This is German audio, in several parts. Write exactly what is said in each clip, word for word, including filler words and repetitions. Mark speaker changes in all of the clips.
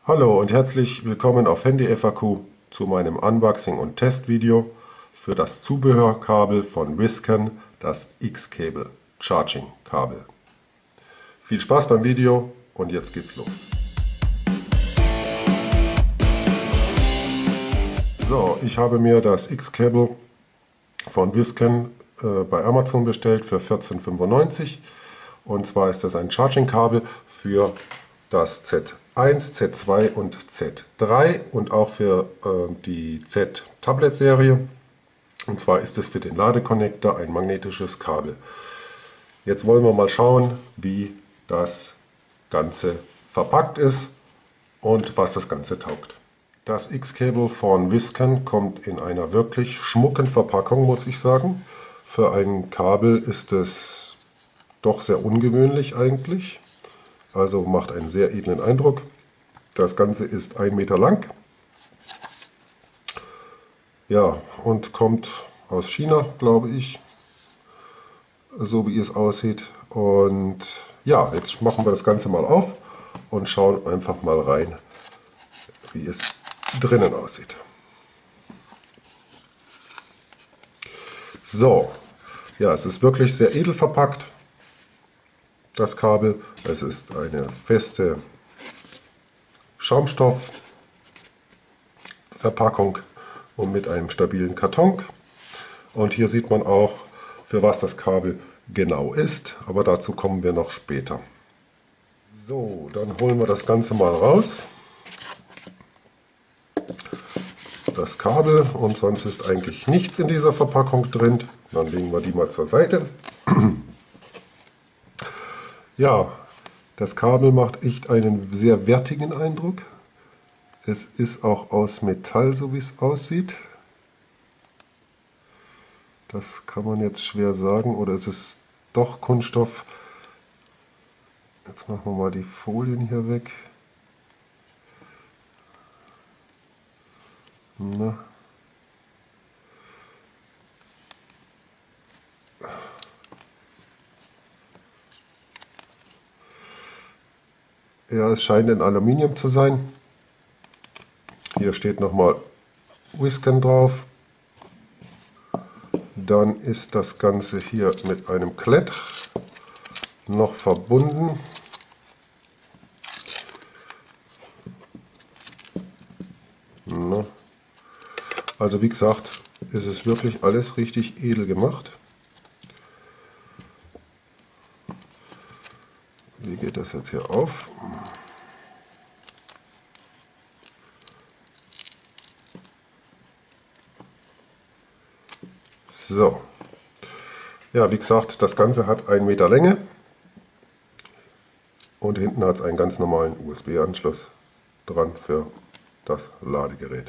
Speaker 1: Hallo und herzlich willkommen auf Handy F A Q zu meinem Unboxing und Testvideo für das Zubehörkabel von Visken, das X-Cable Charging Kabel. Viel Spaß beim Video und jetzt geht's los. So, ich habe mir das X-Cable von Visken äh, bei Amazon bestellt für vierzehn fünfundneunzig. Und zwar ist das ein Charging-Kabel für das Z eins, Z zwei und Z drei und auch für äh, die Z-Tablet-Serie. Und zwar ist es für den Ladekonnektor ein magnetisches Kabel. Jetzt wollen wir mal schauen, wie das Ganze verpackt ist und was das Ganze taugt. Das X-Cable von Visken kommt in einer wirklich schmucken Verpackung, muss ich sagen. Für ein Kabel ist es doch sehr ungewöhnlich eigentlich. Also macht einen sehr edlen Eindruck. Das Ganze ist ein Meter lang. Ja, und kommt aus China, glaube ich. So wie es aussieht. Und ja, jetzt machen wir das Ganze mal auf und schauen einfach mal rein, wie es drinnen aussieht. So, ja, es ist wirklich sehr edel verpackt, das Kabel. Es ist eine feste Schaumstoffverpackung und mit einem stabilen Karton. Und hier sieht man auch, für was das Kabel genau ist, aber dazu kommen wir noch später. So, dann holen wir das Ganze mal raus. Das Kabel, und sonst ist eigentlich nichts in dieser Verpackung drin. Dann legen wir die mal zur Seite. Ja, das Kabel macht echt einen sehr wertigen Eindruck. Es ist auch aus Metall, so wie es aussieht. Das kann man jetzt schwer sagen, oder es ist doch Kunststoff. Jetzt machen wir mal die Folien hier weg. Na. Ja, es scheint in Aluminium zu sein. Hier steht nochmal Visken drauf. Dann ist das Ganze hier mit einem Klett noch verbunden. Na. Also wie gesagt, ist es wirklich alles richtig edel gemacht. Wie geht das jetzt hier auf? So. Ja, wie gesagt, das Ganze hat einen Meter Länge. Und hinten hat es einen ganz normalen U S B-Anschluss dran für das Ladegerät.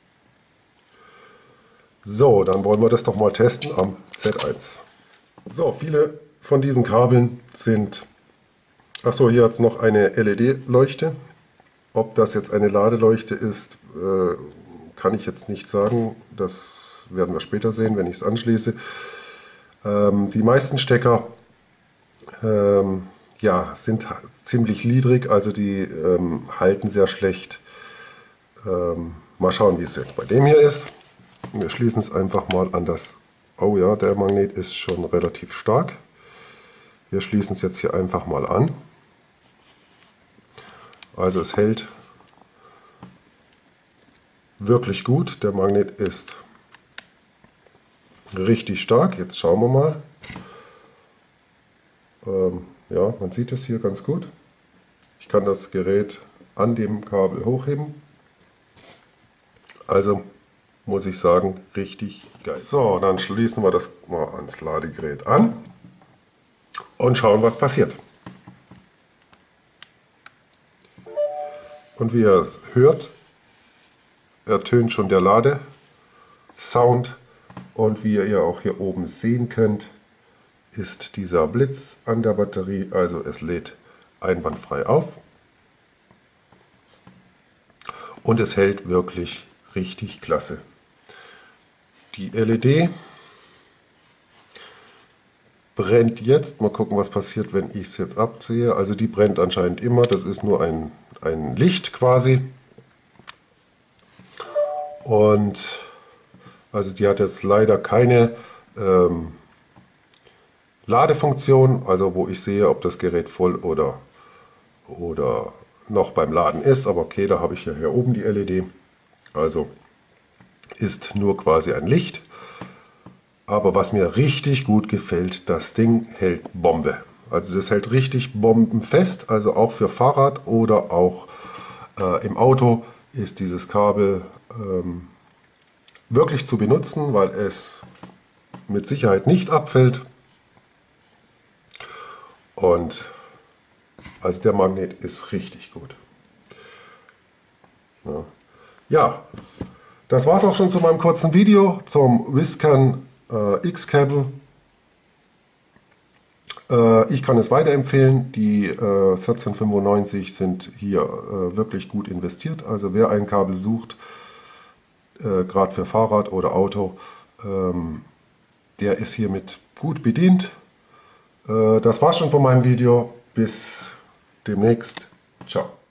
Speaker 1: So, dann wollen wir das doch mal testen am Z eins. So, viele von diesen Kabeln sind... Achso, hier hat es noch eine L E D-Leuchte. Ob das jetzt eine Ladeleuchte ist, äh, kann ich jetzt nicht sagen. Das werden wir später sehen, wenn ich es anschließe. Ähm, die meisten Stecker ähm, ja, sind ziemlich niedrig, also die ähm, halten sehr schlecht. Ähm, mal schauen, wie es jetzt bei dem hier ist. Wir schließen es einfach mal an das... Oh ja, der Magnet ist schon relativ stark. Wir schließen es jetzt hier einfach mal an. Also es hält wirklich gut. Der Magnet ist richtig stark. Jetzt schauen wir mal. Ähm, ja, man sieht es hier ganz gut. Ich kann das Gerät an dem Kabel hochheben. Also muss ich sagen, richtig geil. So, dann schließen wir das mal ans Ladegerät an und schauen, was passiert. Und wie ihr hört, ertönt schon der Ladesound. Und wie ihr auch hier oben sehen könnt, ist dieser Blitz an der Batterie, also es lädt einwandfrei auf. Und es hält wirklich richtig klasse. Die L E D brennt jetzt. Mal gucken, was passiert, wenn ich es jetzt abziehe. Also die brennt anscheinend immer. Das ist nur ein ein Licht quasi. Und also die hat jetzt leider keine ähm, Ladefunktion, also wo ich sehe, ob das Gerät voll oder, oder noch beim Laden ist. Aber okay, da habe ich ja hier oben die L E D. Also ist nur quasi ein Licht. Aber was mir richtig gut gefällt, das Ding hält Bombe. Also das hält richtig bombenfest, also auch für Fahrrad oder auch äh, im Auto ist dieses Kabel ähm, wirklich zu benutzen, weil es mit Sicherheit nicht abfällt. Und also der Magnet ist richtig gut. Ja, ja, das war es auch schon zu meinem kurzen Video zum Viscan äh, X-Cable. Äh, ich kann es weiterempfehlen. Die äh, vierzehn fünfundneunzig sind hier äh, wirklich gut investiert. Also wer ein Kabel sucht, äh, gerade für Fahrrad oder Auto, ähm, der ist hiermit gut bedient. Äh, das war's schon von meinem Video. Bis demnächst. Ciao.